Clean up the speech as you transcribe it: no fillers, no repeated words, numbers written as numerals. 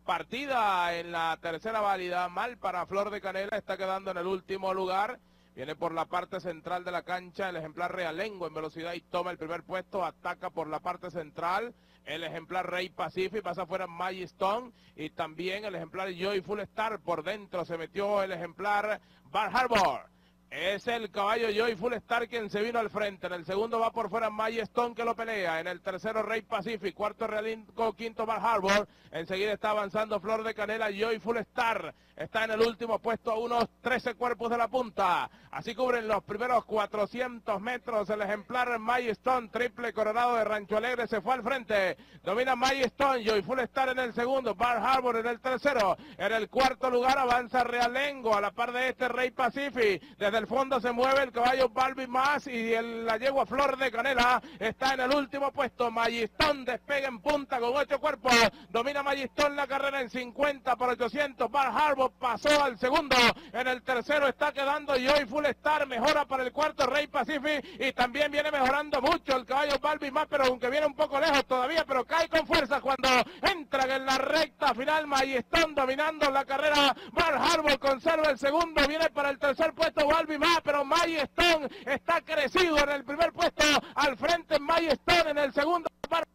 partida en la tercera válida, mal para Flor de Canela, está quedando en el último lugar. Viene por la parte central de la cancha el ejemplar Realengo en velocidad y toma el primer puesto, ataca por la parte central. El ejemplar Rey Pacific pasa afuera Magic Stone y también el ejemplar Joyful Star. Por dentro se metió el ejemplar Bar Harbor. Es el caballo Joyful Star quien se vino al frente. En el segundo va por fuera Magic Stone que lo pelea. En el tercero Rey Pacific, cuarto Realengo, quinto Bar Harbor. Enseguida está avanzando Flor de Canela, Joyful Star. Está en el último puesto a unos 13 cuerpos de la punta. Así cubren los primeros 400 metros el ejemplar Magic Stone, triple coronado de Rancho Alegre, se fue al frente. Domina Magic Stone, Joyful Star en el segundo, Bar Harbor en el tercero. En el cuarto lugar avanza Realengo, a la par de este Rey Pacific. Desde el fondo se mueve el caballo Balbi Más y la yegua Flor de Canela está en el último puesto. Magic Stone despega en punta con 8 cuerpos. Domina Magic Stone la carrera en 50 por 800. Bar Harbor pasó al segundo. En el tercero está quedando Joyful Star. Mejora para el cuarto Rey Pacific. Y también viene mejorando mucho el caballo Balbi Más, pero aunque viene un poco lejos todavía, pero cae con fuerza cuando entra en la recta final. Magic Stone dominando la carrera. Bar Harbor conserva el segundo. Viene para el tercer puesto Balbi Más, pero Magic Stone está crecido en el primer puesto. Al frente Magic Stone en el segundo.